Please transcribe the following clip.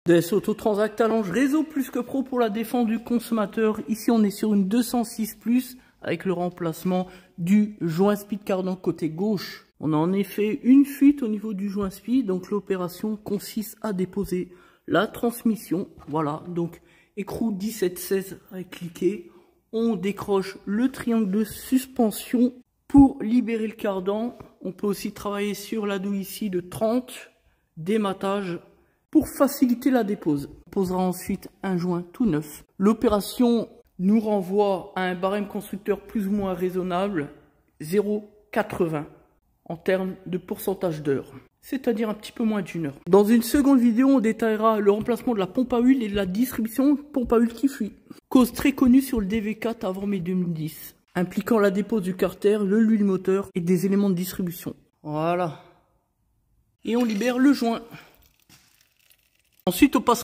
DS Autotransact Talange réseau plus que pro pour la défense du consommateur. Ici on est sur une 206+, avec le remplacement du joint speed cardan côté gauche. On a en effet une fuite au niveau du joint speed, donc l'opération consiste à déposer la transmission. Voilà, donc écrou 1716 à cliquer. On décroche le triangle de suspension pour libérer le cardan. On peut aussi travailler sur la douille ici de 30, dématage pour faciliter la dépose. On posera ensuite un joint tout neuf. L'opération nous renvoie à un barème constructeur plus ou moins raisonnable, 0,80 en termes de pourcentage d'heure, c'est-à-dire un petit peu moins d'1 heure. Dans une seconde vidéo, on détaillera le remplacement de la pompe à huile et de la distribution pompe à huile qui fuit. Cause très connue sur le DV4 avant mai 2010, impliquant la dépose du carter, l'huile moteur et des éléments de distribution. Voilà. Et on libère le joint. Ensuite, on passe